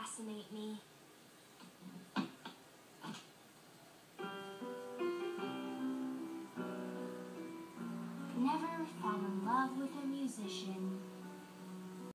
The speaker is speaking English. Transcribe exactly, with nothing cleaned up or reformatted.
fascinate me. Never fall in love with a musician.